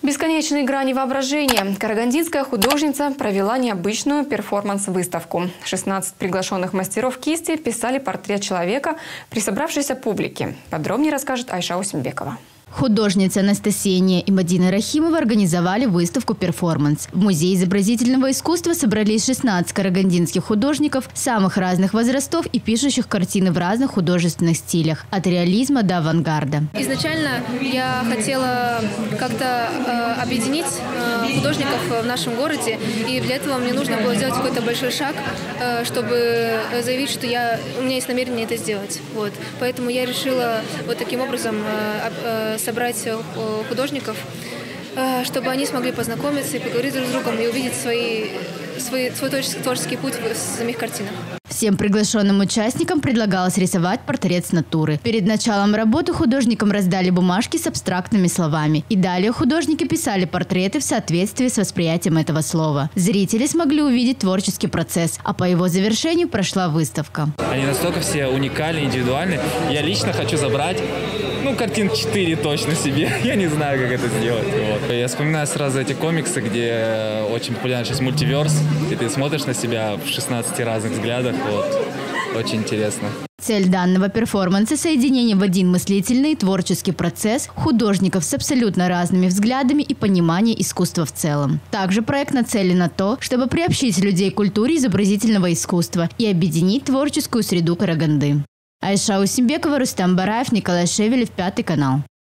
Бесконечные грани воображения. Карагандинская художница провела необычную перформанс-выставку. 16 приглашенных мастеров кисти писали портрет человека при собравшейся публике. Подробнее расскажет Айша Усимбекова. Художницы Анастасия Не и Мадина Рахимова организовали выставку «Перформанс». В Музее изобразительного искусства собрались 16 карагандинских художников самых разных возрастов и пишущих картины в разных художественных стилях – от реализма до авангарда. Изначально я хотела как-то объединить художников в нашем городе, и для этого мне нужно было сделать какой-то большой шаг, чтобы заявить, что у меня есть намерение это сделать. Вот. Поэтому я решила вот таким образом собрать художников, чтобы они смогли познакомиться и поговорить друг с другом и увидеть свой творческий путь в самих картинах. Всем приглашенным участникам предлагалось рисовать портрет с натуры. Перед началом работы художникам раздали бумажки с абстрактными словами. И далее художники писали портреты в соответствии с восприятием этого слова. Зрители смогли увидеть творческий процесс, а по его завершению прошла выставка. Они настолько все уникальны, индивидуальны. Я лично хочу забрать картин 4 точно себе. Я не знаю, как это сделать. Вот. Я вспоминаю сразу эти комиксы, где очень популярен сейчас мультиверс, и ты смотришь на себя в 16 разных взглядах. Вот. Очень интересно. Цель данного перформанса – соединение в один мыслительный и творческий процесс художников с абсолютно разными взглядами и пониманием искусства в целом. Также проект нацелен на то, чтобы приобщить людей к культуре изобразительного искусства и объединить творческую среду Караганды. Айша Усимбекова, Рустам Бараев, Николай Шевелев, 5 канал.